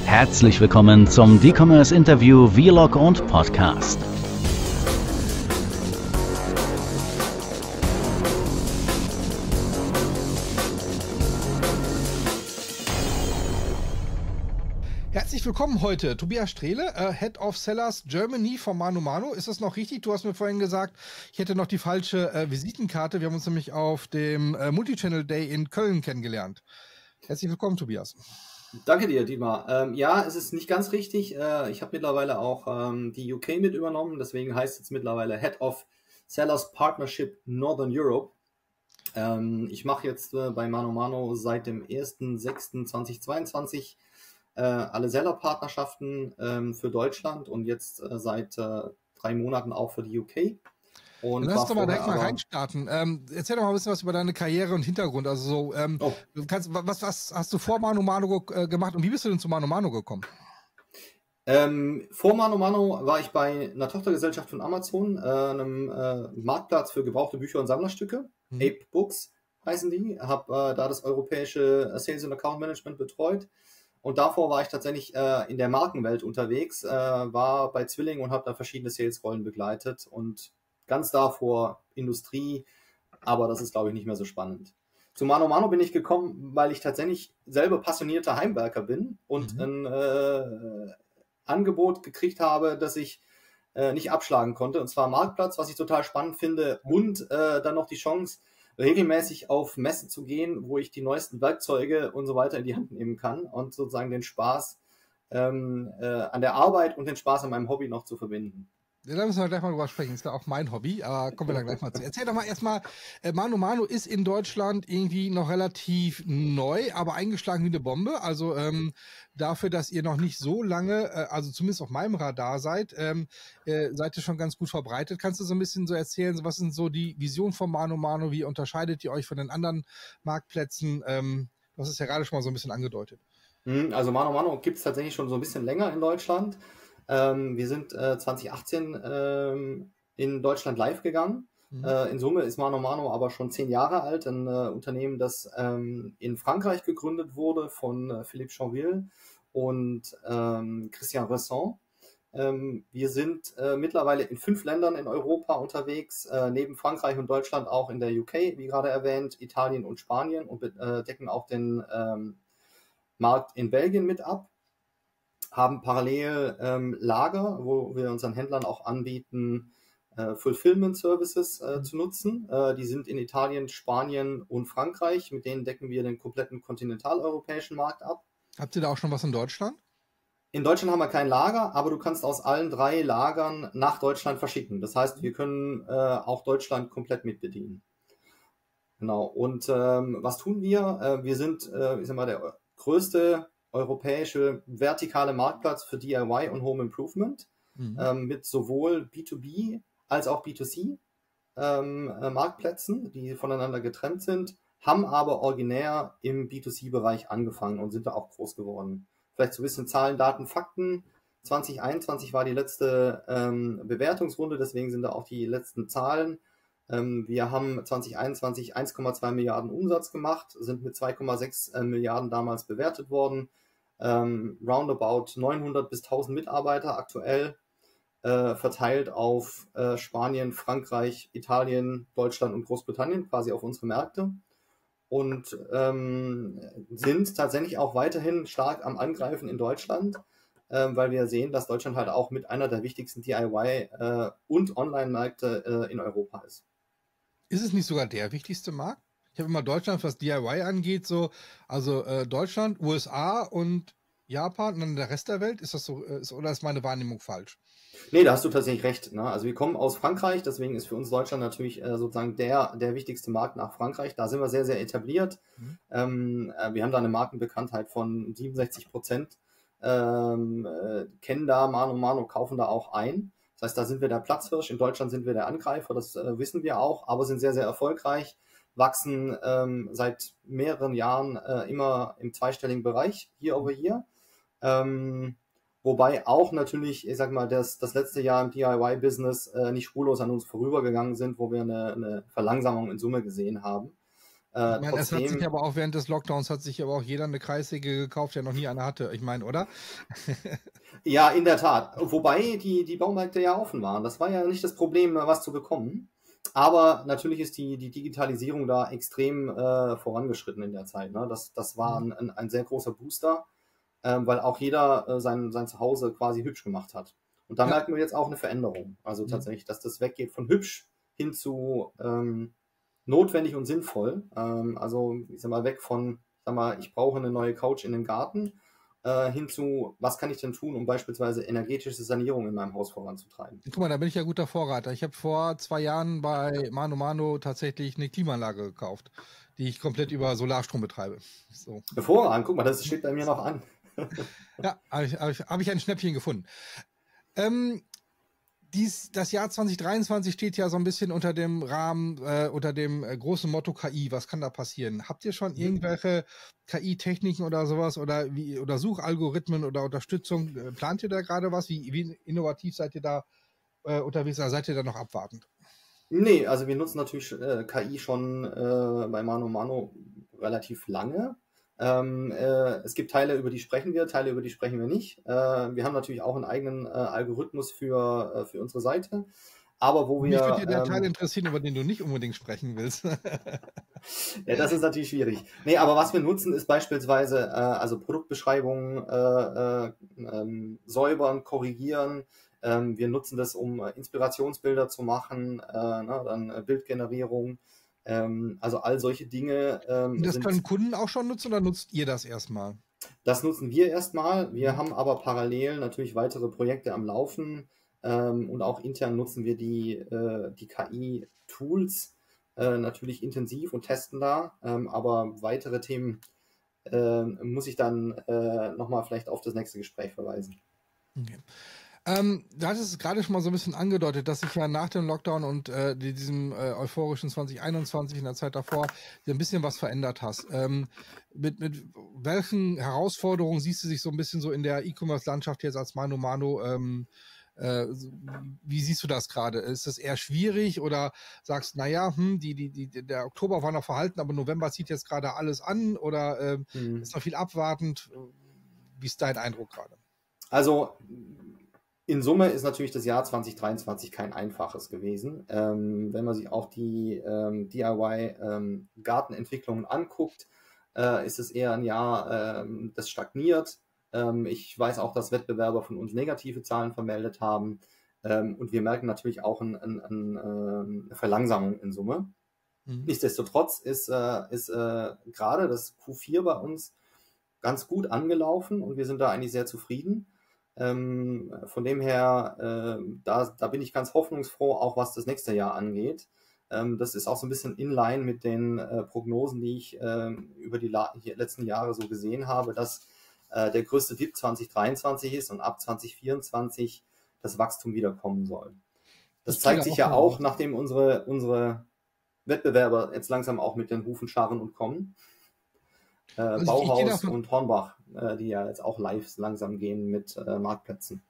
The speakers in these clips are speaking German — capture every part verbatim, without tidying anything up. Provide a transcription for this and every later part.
Herzlich willkommen zum D-Commerce Interview Vlog und Podcast. Herzlich willkommen heute, Tobias Strehle, äh, Head of Sellers Germany von Mano Mano. Ist das noch richtig? Du hast mir vorhin gesagt, ich hätte noch die falsche äh, Visitenkarte. Wir haben uns nämlich auf dem äh, Multichannel Day in Köln kennengelernt. Herzlich willkommen, Tobias. Danke dir, Dietmar. Ähm, ja, es ist nicht ganz richtig. Äh, ich habe mittlerweile auch ähm, die U K mit übernommen. Deswegen heißt es jetzt mittlerweile Head of Sellers Partnership Northern Europe. Ähm, ich mache jetzt äh, bei Mano Mano seit dem ersten sechsten zweitausendzweiundzwanzig äh, alle Seller-Partnerschaften ähm, für Deutschland und jetzt äh, seit äh, drei Monaten auch für die U K. Und Dann lass uns doch mal direkt mal aber, reinstarten. Ähm, erzähl doch mal ein bisschen was über deine Karriere und Hintergrund. Also so, ähm, oh. du kannst, was, was hast du vor Mano Mano äh, gemacht und wie bist du denn zu Mano Mano gekommen? Ähm, vor Mano Mano war ich bei einer Tochtergesellschaft von Amazon, äh, einem äh, Marktplatz für gebrauchte Bücher und Sammlerstücke. Mhm. Ape Books heißen die. Habe äh, da das europäische Sales und Account Management betreut. Und davor war ich tatsächlich äh, in der Markenwelt unterwegs, äh, war bei Zwilling und habe da verschiedene Sales-Rollen begleitet und ganz davor Industrie, aber das ist, glaube ich, nicht mehr so spannend. Zu Mano Mano bin ich gekommen, weil ich tatsächlich selber passionierter Heimwerker bin und mhm. ein äh, Angebot gekriegt habe, das ich äh, nicht abschlagen konnte, und zwar Marktplatz, was ich total spannend finde, und äh, dann noch die Chance, regelmäßig auf Messen zu gehen, wo ich die neuesten Werkzeuge und so weiter in die Hand nehmen kann und sozusagen den Spaß ähm, äh, an der Arbeit und den Spaß an meinem Hobby noch zu verbinden. Ja, da müssen wir gleich mal drüber sprechen. Das ist ja auch mein Hobby, aber kommen wir dann gleich mal zu. Erzähl doch mal erstmal, äh, Mano Mano ist in Deutschland irgendwie noch relativ neu, aber eingeschlagen wie eine Bombe. Also ähm, dafür, dass ihr noch nicht so lange, äh, also zumindest auf meinem Radar seid, ähm, äh, seid ihr schon ganz gut verbreitet. Kannst du so ein bisschen so erzählen, was sind so die Visionen von Mano Mano? Wie unterscheidet ihr euch von den anderen Marktplätzen? Ähm, du hast es ja gerade schon mal so ein bisschen angedeutet. Also Mano Mano gibt es tatsächlich schon so ein bisschen länger in Deutschland. Ähm, wir sind äh, zwanzig achtzehn ähm, in Deutschland live gegangen. Mhm. Äh, in Summe ist Mano Mano aber schon zehn Jahre alt. Ein äh, Unternehmen, das ähm, in Frankreich gegründet wurde von äh, Philippe Chanville und ähm, Christian Resson. Ähm, wir sind äh, mittlerweile in fünf Ländern in Europa unterwegs, äh, neben Frankreich und Deutschland auch in der U K, wie gerade erwähnt, Italien und Spanien, und äh, decken auch den ähm, Markt in Belgien mit ab. Haben parallel ähm, Lager, wo wir unseren Händlern auch anbieten, äh, Fulfillment Services äh, zu nutzen. Äh, die sind in Italien, Spanien und Frankreich. Mit denen decken wir den kompletten kontinentaleuropäischen Markt ab. Habt ihr da auch schon was in Deutschland? In Deutschland haben wir kein Lager, aber du kannst aus allen drei Lagern nach Deutschland verschicken. Das heißt, wir können äh, auch Deutschland komplett mitbedienen. Genau. Und ähm, was tun wir? Äh, wir sind, äh, ich sag mal, der größte europäische vertikale Marktplatz für D I Y und Home Improvement, mhm. ähm, mit sowohl B zwei B als auch B zwei C ähm, äh, Marktplätzen, die voneinander getrennt sind, haben aber originär im B zwei C-Bereich angefangen und sind da auch groß geworden. Vielleicht so ein bisschen Zahlen, Daten, Fakten. zwanzig einundzwanzig war die letzte ähm, Bewertungsrunde, deswegen sind da auch die letzten Zahlen. Ähm, wir haben zwanzig einundzwanzig eins Komma zwei Milliarden Umsatz gemacht, sind mit zwei Komma sechs äh, Milliarden damals bewertet worden. Ähm, roundabout neunhundert bis tausend Mitarbeiter aktuell, äh, verteilt auf äh, Spanien, Frankreich, Italien, Deutschland und Großbritannien, quasi auf unsere Märkte. Und ähm, sind tatsächlich auch weiterhin stark am Angreifen in Deutschland, äh, weil wir sehen, dass Deutschland halt auch mit einer der wichtigsten D I Y äh, und Online-Märkte äh, in Europa ist. Ist es nicht sogar der wichtigste Markt? Ich habe immer Deutschland, was D I Y angeht, so, also äh, Deutschland, U S A und Japan und dann der Rest der Welt. Ist das so, ist, oder ist meine Wahrnehmung falsch? Nee, da hast du tatsächlich recht. Ne? Also wir kommen aus Frankreich, deswegen ist für uns Deutschland natürlich äh, sozusagen der, der wichtigste Markt nach Frankreich. Da sind wir sehr, sehr etabliert. Mhm. Ähm, äh, wir haben da eine Markenbekanntheit von siebenundsechzig Prozent. Ähm, äh, kennen da Mano Mano, kaufen da auch ein. Das heißt, da sind wir der Platzhirsch. In Deutschland sind wir der Angreifer, das äh, wissen wir auch, aber sind sehr, sehr erfolgreich, wachsen ähm, seit mehreren Jahren äh, immer im zweistelligen Bereich, year over year. Ähm, wobei auch natürlich, ich sag mal, das, das letzte Jahr im D I Y-Business äh, nicht spurlos an uns vorübergegangen sind, wo wir eine, eine Verlangsamung in Summe gesehen haben. Äh, Ich meine, es hat sich trotzdem, aber auch während des Lockdowns hat sich aber auch jeder eine Kreissäge gekauft, der noch nie eine hatte. Ich meine, oder? ja, in der Tat. Wobei die, die Baumärkte ja offen waren. Das war ja nicht das Problem, was zu bekommen. Aber natürlich ist die, die Digitalisierung da extrem äh, vorangeschritten in der Zeit. Ne? Das, das war ein, ein, ein sehr großer Booster, ähm, weil auch jeder äh, sein, sein Zuhause quasi hübsch gemacht hat. Und da Ja. merken wir jetzt auch eine Veränderung. Also Mhm. tatsächlich, dass das weggeht von hübsch hin zu ähm, notwendig und sinnvoll. Ähm, also ich sag mal, weg von, ich sag mal, ich brauche eine neue Couch in den Garten, äh, hin zu, was kann ich denn tun, um beispielsweise energetische Sanierung in meinem Haus voranzutreiben. Guck mal, da bin ich ja guter Vorreiter. Ich habe vor zwei Jahren bei Mano Mano tatsächlich eine Klimaanlage gekauft, die ich komplett über Solarstrom betreibe. So. Hervorragend, guck mal, das steht bei mir noch an. Ja, habe ich, hab ich, hab ich ein Schnäppchen gefunden. Ähm, dies, das Jahr zwanzig dreiundzwanzig steht ja so ein bisschen unter dem Rahmen, äh, unter dem äh, großen Motto K I. Was kann da passieren? Habt ihr schon irgendwelche K I-Techniken oder sowas oder wie oder Suchalgorithmen oder Unterstützung? Äh, plant ihr da gerade was? Wie, wie innovativ seid ihr da äh, unterwegs oder seid ihr da noch abwartend? Nee, also wir nutzen natürlich äh, K I schon äh, bei Mano Mano relativ lange. Ähm, äh, es gibt Teile, über die sprechen wir, Teile, über die sprechen wir nicht. Äh, wir haben natürlich auch einen eigenen äh, Algorithmus für, äh, für unsere Seite. Aber wo Mich wir. würde der Ähm, Teil interessieren, über den du nicht unbedingt sprechen willst. ja, das ist natürlich schwierig. Nee, aber was wir nutzen, ist beispielsweise äh, also Produktbeschreibungen äh, äh, ähm, säubern, korrigieren. Ähm, wir nutzen das, um äh, Inspirationsbilder zu machen, äh, ne, dann äh, Bildgenerierung. Ähm, also all solche Dinge ähm, Und das sind. können Kunden auch schon nutzen oder nutzt ihr das erstmal? Das nutzen wir erstmal. Wir Mhm. haben aber parallel natürlich weitere Projekte am Laufen ähm, und auch intern nutzen wir die, äh, die K I-Tools äh, natürlich intensiv und testen da. Ähm, aber weitere Themen äh, muss ich dann äh, nochmal vielleicht auf das nächste Gespräch verweisen. Okay. Ähm, du hattest es gerade schon mal so ein bisschen angedeutet, dass sich ja nach dem Lockdown und äh, die- diesem äh, euphorischen zwanzig einundzwanzig in der Zeit davor dir ein bisschen was verändert hast. Ähm, mit, mit welchen Herausforderungen siehst du dich so ein bisschen so in der E-Commerce-Landschaft jetzt als Mano Mano? Ähm, äh, so- wie siehst du das gerade? Ist das eher schwierig oder sagst, naja, hm, die, die, die, der Oktober war noch verhalten, aber November zieht jetzt gerade alles an oder ähm, Hm. ist noch viel abwartend? Wie ist dein Eindruck gerade? Also in Summe ist natürlich das Jahr zwanzig dreiundzwanzig kein einfaches gewesen. Ähm, wenn man sich auch die ähm, D I Y-Gartenentwicklungen ähm, anguckt, äh, ist es eher ein Jahr, ähm, das stagniert. Ähm, ich weiß auch, dass Wettbewerber von uns negative Zahlen vermeldet haben. Ähm, und wir merken natürlich auch ein, ein, ein, äh, eine Verlangsamung in Summe. Mhm. Nichtsdestotrotz ist, äh, ist äh, gerade das Q vier bei uns ganz gut angelaufen und wir sind da eigentlich sehr zufrieden. Ähm, von dem her, äh, da, da bin ich ganz hoffnungsfroh, auch was das nächste Jahr angeht. Ähm, das ist auch so ein bisschen in line mit den äh, Prognosen, die ich äh, über die La letzten Jahre so gesehen habe, dass äh, der größte Dip zwanzig dreiundzwanzig ist und ab zwanzig vierundzwanzig das Wachstum wieder kommen soll. Das Ich gehe da zeigt sich auch ja von auch, aus. nachdem unsere, unsere Wettbewerber jetzt langsam auch mit den Hufen scharren und kommen. Äh, Also ich, ich gehe Bauhaus davon, und Hornbach, äh, die ja jetzt auch live langsam gehen mit äh, Marktplätzen.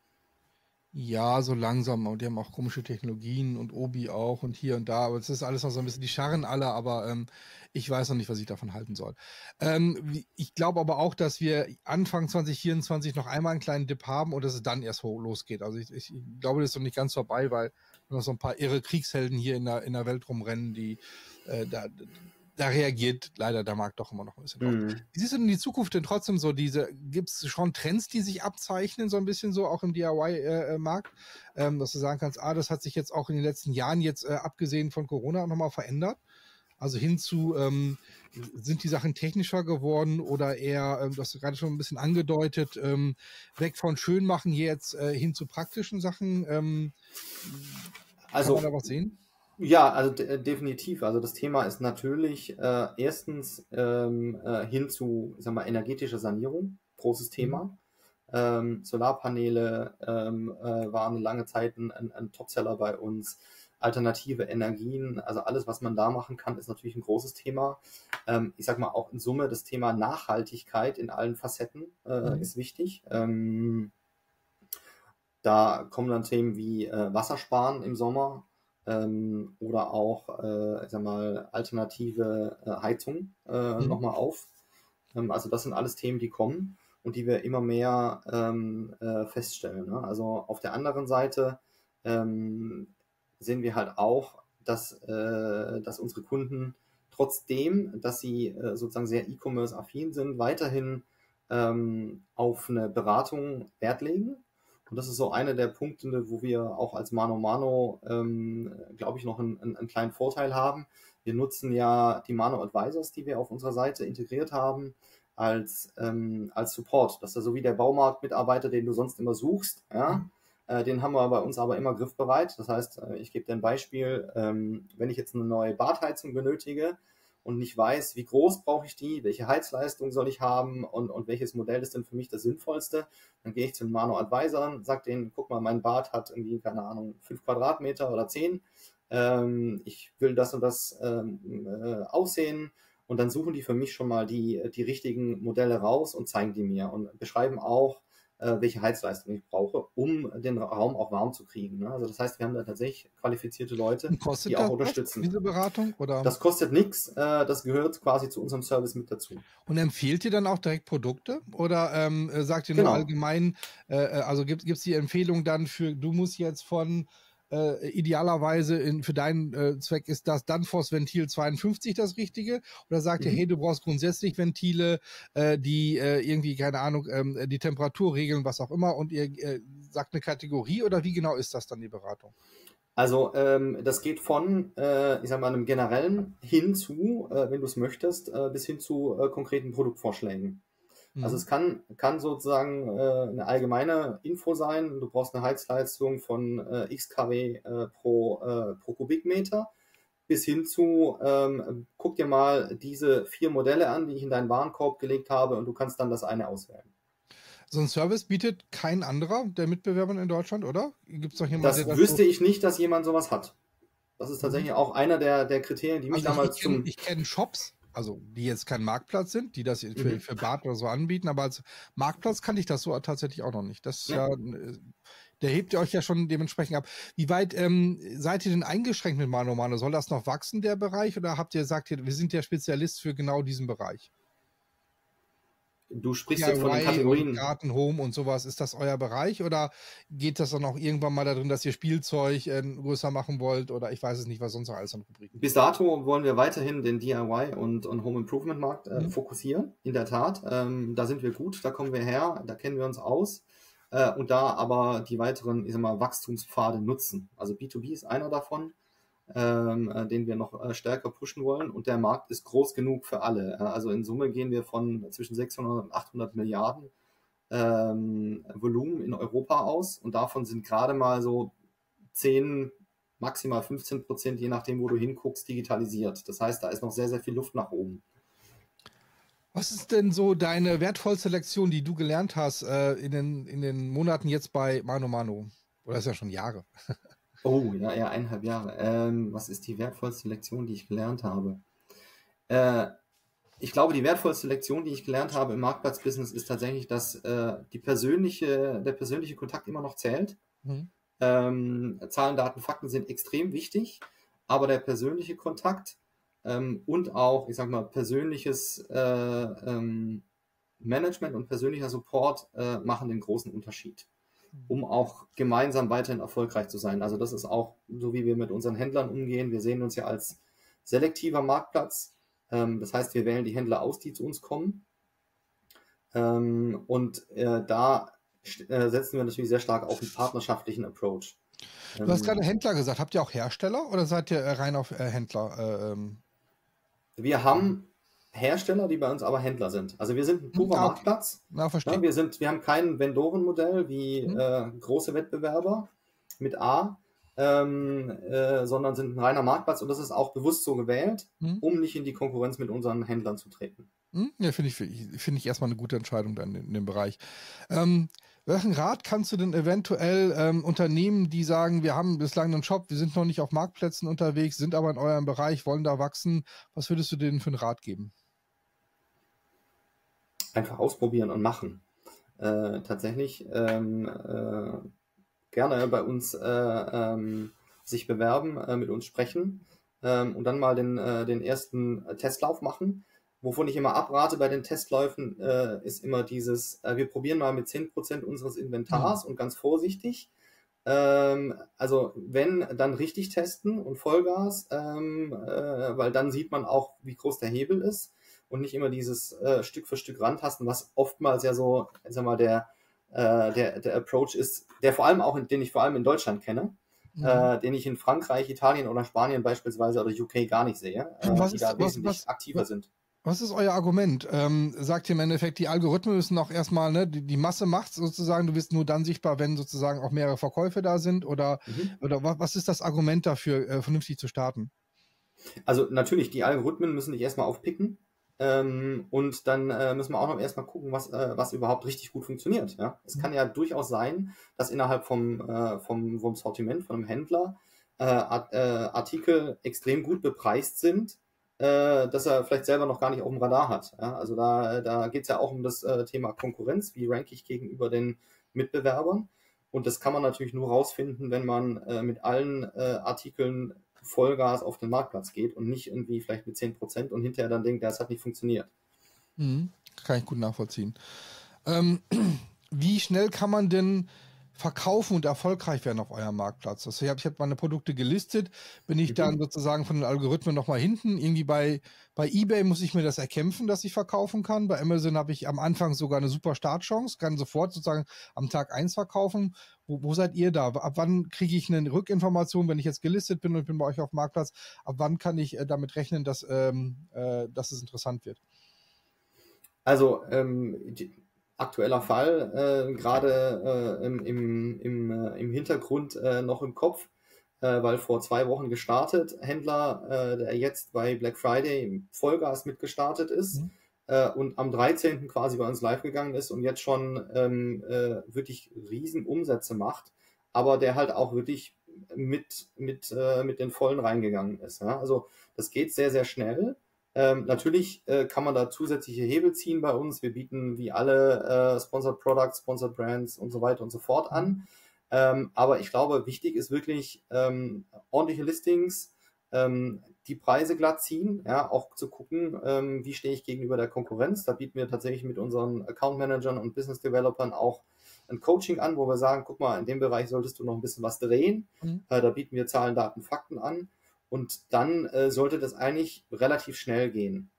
ja, so langsam. Und die haben auch komische Technologien und Obi auch und hier und da. Aber es ist alles noch so ein bisschen, die scharren alle, aber ähm, ich weiß noch nicht, was ich davon halten soll. Ähm, wie- ich glaube aber auch, dass wir Anfang zwanzig vierundzwanzig noch einmal einen kleinen Dip haben und dass es dann erst ho- losgeht. Also ich, ich glaube, das ist noch nicht ganz vorbei, weil noch so ein paar irre Kriegshelden hier in der, in der Welt rumrennen, die äh, da, da reagiert leider der Markt doch immer noch ein bisschen drauf. Mhm. Wie siehst du denn die Zukunft denn trotzdem so? Diese, gibt es schon Trends, die sich abzeichnen, so ein bisschen so, auch im D I Y-Markt? Ähm, dass du sagen kannst, ah, das hat sich jetzt auch in den letzten Jahren jetzt, äh, abgesehen von Corona, nochmal verändert? Also hin zu, ähm, sind die Sachen technischer geworden oder eher, ähm, du hast gerade schon ein bisschen angedeutet, ähm, weg von Schönmachen hier jetzt äh, hin zu praktischen Sachen? Ähm, kann man da Also, was sehen? ja, also de definitiv. Also das Thema ist natürlich äh, erstens ähm, äh, hin zu, ich sag mal, energetischer Sanierung, großes Mhm. Thema. Ähm, Solarpaneele ähm, äh, waren lange Zeit ein, ein, ein Topseller bei uns. Alternative Energien, also alles, was man da machen kann, ist natürlich ein großes Thema. Ähm, ich sag mal auch in Summe das Thema Nachhaltigkeit in allen Facetten äh, Mhm. ist wichtig. Ähm, da kommen dann Themen wie äh, Wassersparen im Sommer, ähm, oder auch, äh, ich sag mal, alternative äh, Heizung äh, Mhm. nochmal auf. Ähm, also das sind alles Themen, die kommen und die wir immer mehr ähm, äh, feststellen. Ne? Also auf der anderen Seite ähm, sehen wir halt auch, dass, äh, dass unsere Kunden trotzdem, dass sie äh, sozusagen sehr E-Commerce-affin sind, weiterhin ähm, auf eine Beratung Wert legen. Und das ist so einer der Punkte, wo wir auch als Mano Mano, ähm, glaube ich, noch einen, einen, einen kleinen Vorteil haben. Wir nutzen ja die Mano Advisors, die wir auf unserer Seite integriert haben, als, ähm, als Support. Das ist ja so wie der Baumarktmitarbeiter, den du sonst immer suchst. Ja? Mhm. Äh, den haben wir bei uns aber immer griffbereit. Das heißt, äh, ich gebe dir ein Beispiel. Ähm, wenn ich jetzt eine neue Badheizung benötige und nicht weiß, wie groß brauche ich die, welche Heizleistung soll ich haben und, und welches Modell ist denn für mich das sinnvollste, dann gehe ich zu den Mano Advisern, sage denen, guck mal, mein Bad hat irgendwie, keine Ahnung, fünf Quadratmeter oder zehn. Ähm, ich will das und das ähm, äh, aussehen. Und dann suchen die für mich schon mal die, die richtigen Modelle raus und zeigen die mir und beschreiben auch, äh, welche Heizleistung ich brauche, um den Raum auch warm zu kriegen. Ne? Also das heißt, wir haben da tatsächlich qualifizierte Leute, Und kostet die auch das was, unterstützen. diese Beratung? Oder? Das kostet nichts, äh, das gehört quasi zu unserem Service mit dazu. Und empfiehlt ihr dann auch direkt Produkte? Oder ähm, äh, sagt ihr nur Genau. allgemein, äh, äh, also gibt es die Empfehlung dann für, du musst jetzt von äh, idealerweise in, für deinen äh, Zweck ist das Danfoss Ventil zweiundfünfzig das Richtige? Oder sagt ihr, Mhm. hey, du brauchst grundsätzlich Ventile, äh, die äh, irgendwie, keine Ahnung, ähm, die Temperatur regeln, was auch immer, und ihr äh, sagt eine Kategorie, oder wie genau ist das dann die Beratung? Also ähm, das geht von, äh, ich sag mal, einem generellen hin zu, äh, wenn du es möchtest, äh, bis hin zu äh, konkreten Produktvorschlägen. Also Mhm. es kann, kann sozusagen äh, eine allgemeine Info sein. Du brauchst eine Heizleistung von äh, X kW äh, pro, äh, pro Kubikmeter bis hin zu, ähm, guck dir mal diese vier Modelle an, die ich in deinen Warenkorb gelegt habe und du kannst dann das eine auswählen. So ein Service bietet kein anderer der Mitbewerber in Deutschland, oder? Gibt es doch jemanden, der Das das so... wüsste ich nicht, dass jemand sowas hat. Das ist Mhm. tatsächlich auch einer der, der Kriterien, die mich Also ich, ich damals kenne zum... ich kenn Shops, also die jetzt kein Marktplatz sind, die das für, Mhm. für Bad oder so anbieten, aber als Marktplatz kannte ich das so tatsächlich auch noch nicht. Das ist Ne? ja, äh, der hebt ihr euch ja schon dementsprechend ab. Wie weit ähm, seid ihr denn eingeschränkt mit Mano Mano? Soll das noch wachsen, der Bereich, oder habt ihr gesagt, wir sind der Spezialist für genau diesen Bereich? Du sprichst jetzt von den D I Y und Kategorien. Garten, Home und sowas, ist das euer Bereich, oder geht das dann auch irgendwann mal darin, dass ihr Spielzeug äh, größer machen wollt, oder ich weiß es nicht, was sonst noch alles an Rubriken Bis gibt? dato wollen wir weiterhin den D I Y und, und Home Improvement Markt äh, Mhm. fokussieren. In der Tat, ähm, da sind wir gut, da kommen wir her, da kennen wir uns aus äh, und da aber die weiteren, ich sag mal, Wachstumspfade nutzen. Also B zwei B ist einer davon, ähm, äh, den wir noch äh, stärker pushen wollen und der Markt ist groß genug für alle. Äh, also in Summe gehen wir von zwischen sechshundert und achthundert Milliarden ähm, Volumen in Europa aus und davon sind gerade mal so zehn, maximal fünfzehn Prozent, je nachdem, wo du hinguckst, digitalisiert. Das heißt, da ist noch sehr, sehr viel Luft nach oben. Was ist denn so deine wertvollste Lektion, die du gelernt hast äh, in, den, in den Monaten jetzt bei Mano Mano? Oder das ist ja schon Jahre. Oh, ja, ja, eineinhalb Jahre. Ähm, was ist die wertvollste Lektion, die ich gelernt habe? Äh, ich glaube, die wertvollste Lektion, die ich gelernt habe im Marktplatzbusiness, ist tatsächlich, dass äh, die persönliche, der persönliche Kontakt immer noch zählt. Mhm. Ähm, Zahlen, Daten, Fakten sind extrem wichtig, aber der persönliche Kontakt ähm, und auch, ich sag mal, persönliches äh, ähm, Management und persönlicher Support äh, machen den großen Unterschied, um auch gemeinsam weiterhin erfolgreich zu sein. Also das ist auch so, wie wir mit unseren Händlern umgehen. Wir sehen uns ja als selektiver Marktplatz. Ähm, das heißt, wir wählen die Händler aus, die zu uns kommen. Ähm, und äh, da äh, setzen wir natürlich sehr stark auf einen partnerschaftlichen Approach. Du hast gerade Händler gesagt. Habt ihr auch Hersteller oder seid ihr äh, rein auf äh, Händler? Äh, ähm? Wir haben Hersteller, die bei uns aber Händler sind. Also wir sind ein purer Ah, okay. Marktplatz. Na, verstehe. Ja, wir, sind, wir haben kein Vendorenmodell wie Hm. äh, große Wettbewerber mit A, ähm, äh, sondern sind ein reiner Marktplatz und das ist auch bewusst so gewählt, Hm. um nicht in die Konkurrenz mit unseren Händlern zu treten. Hm? Ja, finde ich, find ich erstmal eine gute Entscheidung dann in, in dem Bereich. Ähm, welchen Rat kannst du denn eventuell ähm, Unternehmen, die sagen, wir haben bislang einen Shop, wir sind noch nicht auf Marktplätzen unterwegs, sind aber in eurem Bereich, wollen da wachsen, was würdest du denen für einen Rat geben? Einfach ausprobieren und machen. Äh, tatsächlich ähm, äh, gerne bei uns äh, ähm, sich bewerben, äh, mit uns sprechen ähm, und dann mal den, äh, den ersten Testlauf machen. Wovon ich immer abrate bei den Testläufen, äh, ist immer dieses, äh, wir probieren mal mit zehn Prozent unseres Inventars mhm. und ganz vorsichtig. Ähm, also wenn, dann richtig testen und Vollgas, ähm, äh, weil dann sieht man auch, wie groß der Hebel ist und nicht immer dieses äh, Stück für Stück rantasten, was oftmals ja so, sag mal, der, äh, der, der Approach ist, der vor allem auch, in, den ich vor allem in Deutschland kenne, mhm. äh, den ich in Frankreich, Italien oder Spanien beispielsweise oder U K gar nicht sehe, äh, was die ist, da was, wesentlich was, aktiver was, sind. Was ist euer Argument? Ähm, sagt ihr im Endeffekt, die Algorithmen müssen auch erstmal, ne, die, die Masse macht sozusagen, du bist nur dann sichtbar, wenn sozusagen auch mehrere Verkäufe da sind? Oder, mhm. oder was, was ist das Argument dafür, äh, vernünftig zu starten? Also natürlich, die Algorithmen müssen dich erstmal aufpicken. Ähm, und dann äh, müssen wir auch noch erstmal gucken, was, äh, was überhaupt richtig gut funktioniert. Ja? Es mhm. kann ja durchaus sein, dass innerhalb vom, äh, vom, vom Sortiment, von einem Händler, äh, Art, äh, Artikel extrem gut bepreist sind, äh, dass er vielleicht selber noch gar nicht auf dem Radar hat. Ja? Also da, da geht es ja auch um das äh, Thema Konkurrenz, wie ranke ich gegenüber den Mitbewerbern. Und das kann man natürlich nur rausfinden, wenn man äh, mit allen äh, Artikeln Vollgas auf den Marktplatz geht und nicht irgendwie vielleicht mit zehn Prozent und hinterher dann denkt, das hat nicht funktioniert. Mhm. Kann ich gut nachvollziehen. Ähm, wie schnell kann man denn verkaufen und erfolgreich werden auf eurem Marktplatz? Also ich habe ich hab meine Produkte gelistet, bin ich mhm. dann sozusagen von den Algorithmen nochmal hinten, irgendwie bei, bei eBay muss ich mir das erkämpfen, dass ich verkaufen kann, bei Amazon habe ich am Anfang sogar eine super Startchance, kann sofort sozusagen am Tag eins verkaufen. Wo, wo seid ihr da? Ab wann kriege ich eine Rückinformation, wenn ich jetzt gelistet bin und bin bei euch auf dem Marktplatz? Ab wann kann ich äh, damit rechnen, dass, ähm, äh, dass es interessant wird? Also ähm, die, aktueller Fall, äh, gerade äh, im, im, im, äh, im Hintergrund äh, noch im Kopf, äh, weil vor zwei Wochen gestartet, Händler, äh, der jetzt bei Black Friday Vollgas mitgestartet ist mhm. äh, und am dreizehnten quasi bei uns live gegangen ist und jetzt schon ähm, äh, wirklich riesen Umsätze macht, aber der halt auch wirklich mit, mit, äh, mit den Vollen reingegangen ist. Ja? Also das geht sehr, sehr schnell. Ähm, natürlich äh, kann man da zusätzliche Hebel ziehen bei uns. Wir bieten wie alle äh, Sponsored Products, Sponsored Brands und so weiter und so fort an. Ähm, aber ich glaube, wichtig ist wirklich ähm, ordentliche Listings, ähm, die Preise glatt ziehen, ja, auch zu gucken, ähm, wie stehe ich gegenüber der Konkurrenz. Da bieten wir tatsächlich mit unseren Account Managern und Business Developern auch ein Coaching an, wo wir sagen, guck mal, in dem Bereich solltest du noch ein bisschen was drehen. Mhm. Äh, da bieten wir Zahlen, Daten, Fakten an. Und dann äh, sollte das eigentlich relativ schnell gehen.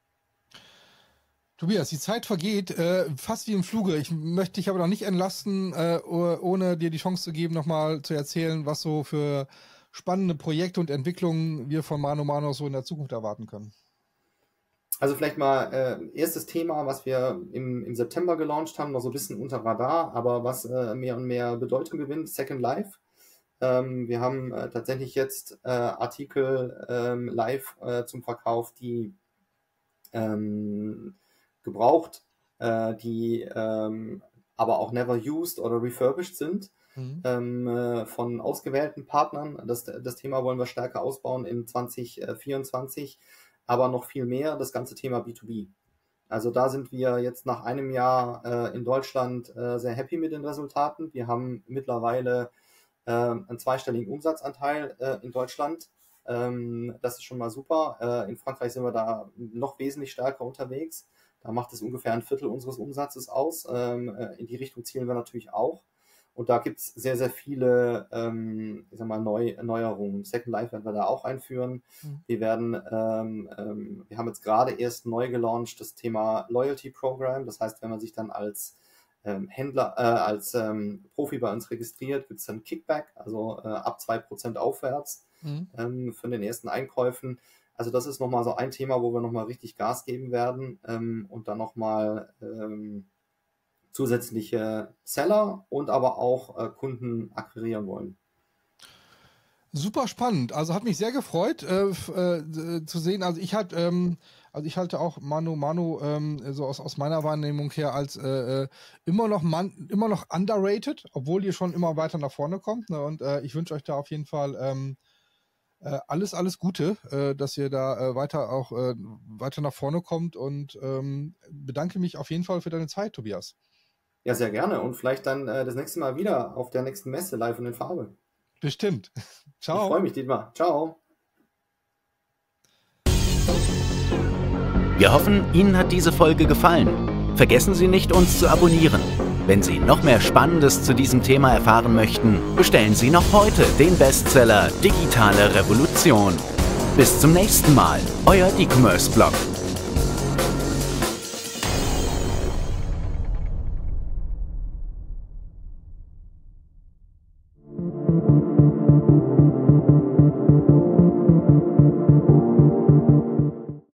Tobias, die Zeit vergeht äh, fast wie im Fluge. Ich möchte dich aber noch nicht entlasten, äh, ohne dir die Chance zu geben, nochmal zu erzählen, was so für spannende Projekte und Entwicklungen wir von Mano Mano so in der Zukunft erwarten können. Also vielleicht mal äh, erstes Thema, was wir im, im September gelauncht haben, noch so ein bisschen unter Radar, aber was äh, mehr und mehr Bedeutung gewinnt, Second Life. Ähm, wir haben äh, tatsächlich jetzt äh, Artikel ähm, live äh, zum Verkauf, die ähm, gebraucht, äh, die ähm, aber auch never used oder refurbished sind, mhm. ähm, äh, von ausgewählten Partnern. Das, das Thema wollen wir stärker ausbauen in zwanzig vierundzwanzig, aber noch viel mehr das ganze Thema B zwei B. Also da sind wir jetzt nach einem Jahr äh, in Deutschland äh, sehr happy mit den Resultaten. Wir haben mittlerweile einen zweistelligen Umsatzanteil äh, in Deutschland. Ähm, das ist schon mal super. Äh, in Frankreich sind wir da noch wesentlich stärker unterwegs. Da macht es ungefähr ein Viertel unseres Umsatzes aus. Ähm, äh, in die Richtung zielen wir natürlich auch. Und da gibt es sehr, sehr viele ähm, ich sag mal, Neu Neuerungen. Second Life werden wir da auch einführen. Mhm. Wir werden, ähm, ähm, wir haben jetzt gerade erst neu gelauncht das Thema Loyalty Program. Das heißt, wenn man sich dann als Ähm, Händler, äh, als ähm, Profi bei uns registriert, gibt es dann Kickback, also äh, ab zwei Prozent aufwärts mhm. ähm, für den ersten Einkäufen. Also das ist nochmal so ein Thema, wo wir nochmal richtig Gas geben werden ähm, und dann nochmal ähm, zusätzliche Seller und aber auch äh, Kunden akquirieren wollen. Super spannend. Also hat mich sehr gefreut äh, äh, zu sehen. Also ich halt, ähm, also ich halte auch Mano Mano ähm, so aus, aus meiner Wahrnehmung her als äh, immer noch man, immer noch underrated, obwohl ihr schon immer weiter nach vorne kommt. Ne? Und äh, ich wünsche euch da auf jeden Fall ähm, äh, alles, alles Gute, äh, dass ihr da äh, weiter auch äh, weiter nach vorne kommt und ähm, bedanke mich auf jeden Fall für deine Zeit, Tobias. Ja, sehr gerne und vielleicht dann äh, das nächste Mal wieder auf der nächsten Messe live und in Farbe. Bestimmt. Ciao. Ich freue mich, Dietmar. Ciao. Wir hoffen, Ihnen hat diese Folge gefallen. Vergessen Sie nicht, uns zu abonnieren. Wenn Sie noch mehr Spannendes zu diesem Thema erfahren möchten, bestellen Sie noch heute den Bestseller Digitale Revolution. Bis zum nächsten Mal, euer D-Commerce Blog.